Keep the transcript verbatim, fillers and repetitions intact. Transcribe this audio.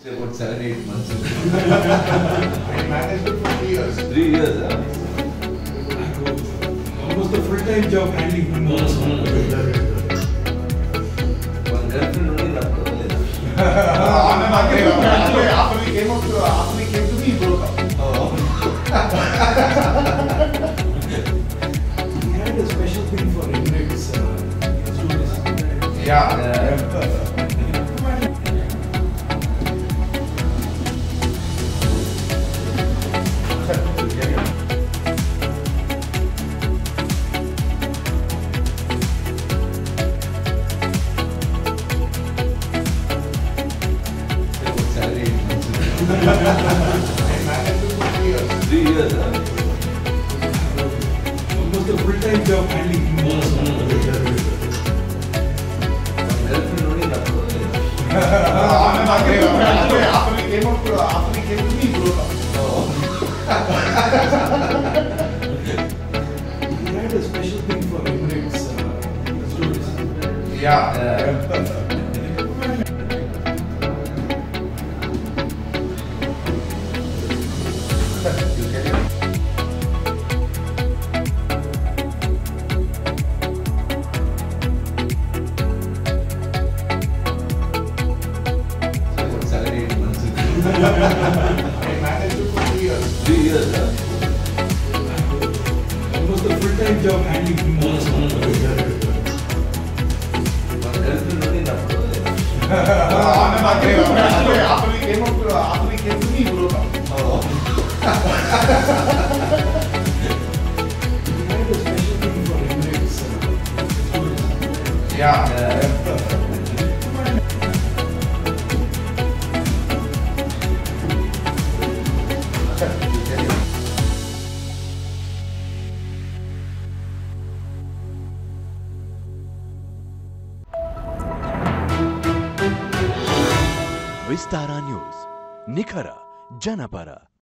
Say about seven, eight months. I managed it for three years. Three years, huh? Almost a full-time job handling him. One girlfriend only not good. After we came up to, after we came to me, he broke up. Oh. He had a special thing for Emirates uh, students. Yeah. Yeah. I managed it for three years. Three years, huh? Almost a full-time job handling him. One girlfriend only not good. After we came up to, after we came to me, he broke up. Oh. He had a special thing for Emirates uh, students. Yeah. Yeah. Seven, eight months. I managed it for three years. Three years, huh? Almost a full-time job handling him. One girlfriend only not good. After we came up to, after we came to me, he broke up. Oh. He had a special thing for Emirates uh, students. Yeah. Yeah. Vistara News, Nikhara, Janapara.